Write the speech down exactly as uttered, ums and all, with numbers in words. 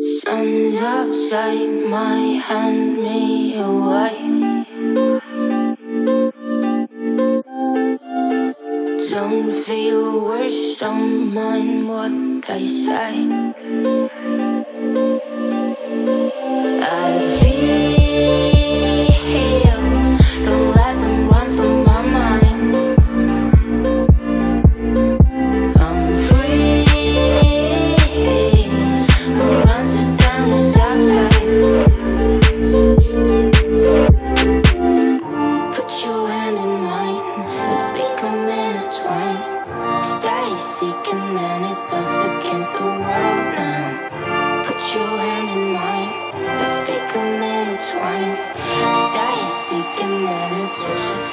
Sun's outside, my hand me away. Don't feel worse, don't mind what they say. I feel, don't let them run from my mind. I'm free, what runs us down the south side. Put your hand in mine, let's become intertwined. Stay seeking, then it's us against the world now. Put your hand in mine, let's become intertwined. Stay seeking, then it's us.